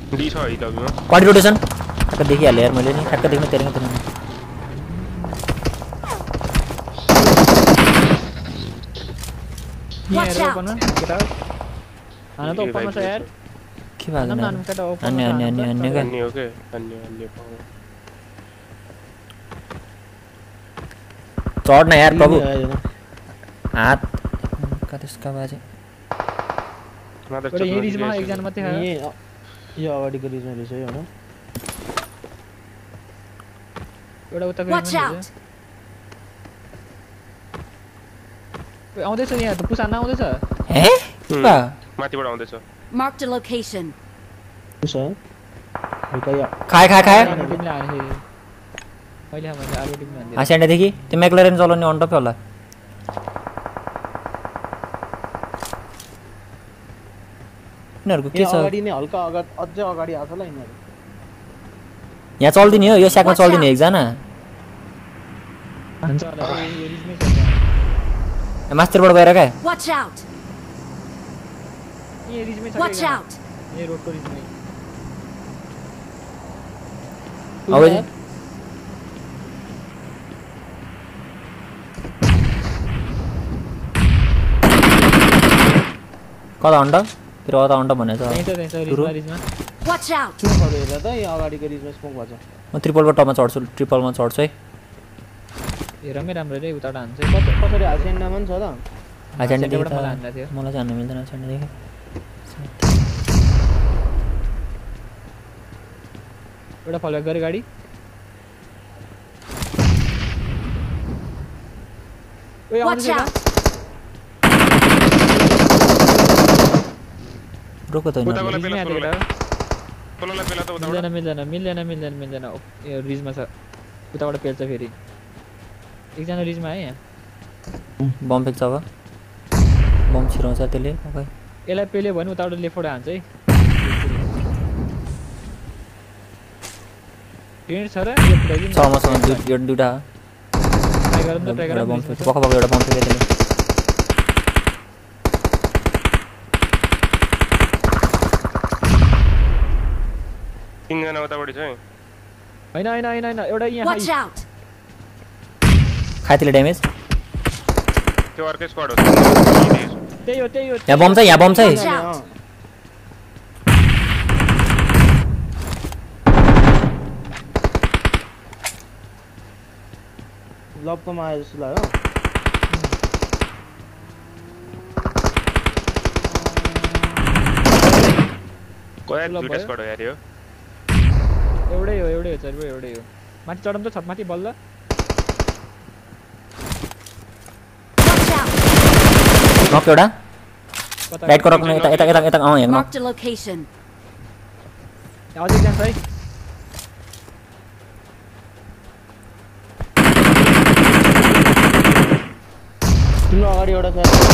D छ EW मा party rotation ठ्याक्क देखिहाले यार मैले नि ठ्याक्क देख्न तेरेको थिएन Watch out! आना तो ऊपर में से यार के भाग ना अन्य का अन्य ओके अन्य चढ न यार प्रभु हात का त्यसका बाजे बडे ये रिजमा एक जना मात्रै यो अगाडिको रिजमा रहेछ है हैन एउटा उता गयो आउँदैछ यहाँ त पुसान आउँदैछ हे माथिबाट आउँदैछ Mark the location. पुसान रुकया खाए अहिले हामीले आलु टिम हान्दियो आसेन्डे देखि त्यो मैक्लरेन चलाउने अन टप होला यिनीहरुको के छ अगाडि नै हल्का अझै अगाडि आछ ल यिनीहरु यहाँ चल्दिने हो यो स्याकमा चल्दिने एकजना हुन्छ होला यो रिजमै छ मास्टरबाट गएर का Watch out! ये रिजमै छ Watch out! ये रोडको रिजमै अबे कता अन्डा फेरि अता अन्डा भनेछ रिजमा Watch out! चुप गरेर त यहाँ अगाडिको रिजमा स्मोक भन्छ म ट्रिपलबाट टपमा चढ्छु ट्रिपलमा चढ्छु है हेरमै राम्रो रे उताबाट हान्छ कसरी हासेन्डामा पनि छ त आजन्डे देखि मलाई हान्दा थियो मलाई जान्न मिल्दैन आजन्डे देखि एउटा फलो गरे गाडी ओइ Watch out! रोको त उता गला पेला त उता मिल्दैन यो रिजमा छ उताबाट पेल्छ फेरि एकजना रिजमा है यहाँ बम फेक्छ अब बम छिराउँछ त्यसले ओके यसलाई पेल्यो भने उताबाट लेफ्टबाट हान्छ है ग्रेनेड छ र यो पुराइदिनु छ मसँग दुईटा ट्राई गरौँ न ट्राई गरौँ बम फेक्छ पक्का एउटा बम फेक्छ त्यसले तीनजना उताबाट छ हैन एउटा यहाँ Watch out! खाइतले ड्यामेज त्यो अर्कै स्क्वाड हो त्यही हो यहाँ बम छ Watch out! लबको माया जस्तो लाग्यो कोही दुईटा स्क्वाड हो यार यो एउटै हो चर्बो एउटै हो माथि चढम त छत माथि बल्ल Watch out! नक एउटा राइट को रक्नु यता अ यहाँ Mark the location. अझै एकजना छ है तिम्रो अगाडि एउटा छ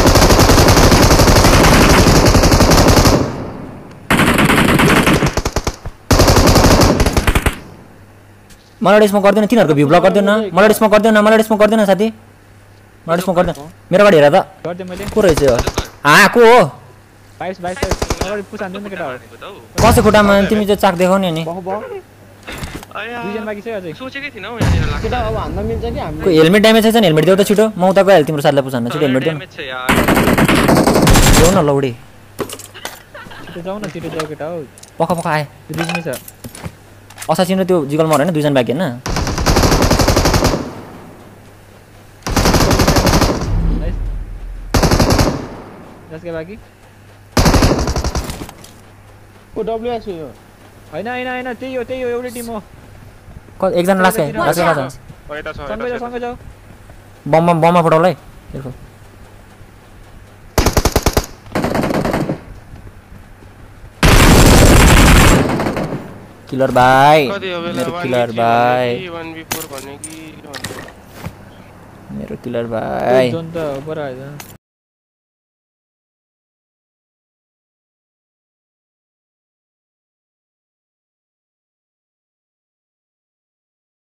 मलाई स्मोक गर्दैन तिनीहरुको भ्यू ब्लक गर्दैन मलाई स्मोक गर्दैन साथी मलाई स्मोक गर्दैन मेरो गाडी हेर त गर्दै मैले को रहेछ यो को हो 22 अगाडि पुसान दिनु केटा हो कसै खुट्टामा तिमी चाहिँ चाक देखाउने नि दुईजना बाँकी छ अझै सोचेकै थिएन हौ यहाँ केटा अब हान्न मिल्छ कि हामी को हेलमेट ड्यामेज छ नि हेलमेट देऊ त छिटो म उता गइहाल तिम्रो साथीलाई पुछान्न छिटो हेलमेट देऊ छ यार देऊ न लौडी छिटो जाऊ न छिटो जाऊ केटा हो पक्का आए रिजमै छ असासिन र त्यो जिगल मर हैन दुईजना बाँकी हैन जसका बाँकी ओ डब्ल्युएस हो यो हैन त्यही हो एउटै टिम हो एकजना लास्ट यता छ सँगै जाऊ बममा फटाउला है देखो किलर भाइ मेरो किलर भाइ 1v4 भन्ने कि मेरो किलर भाइ जोन त ऊपर आयो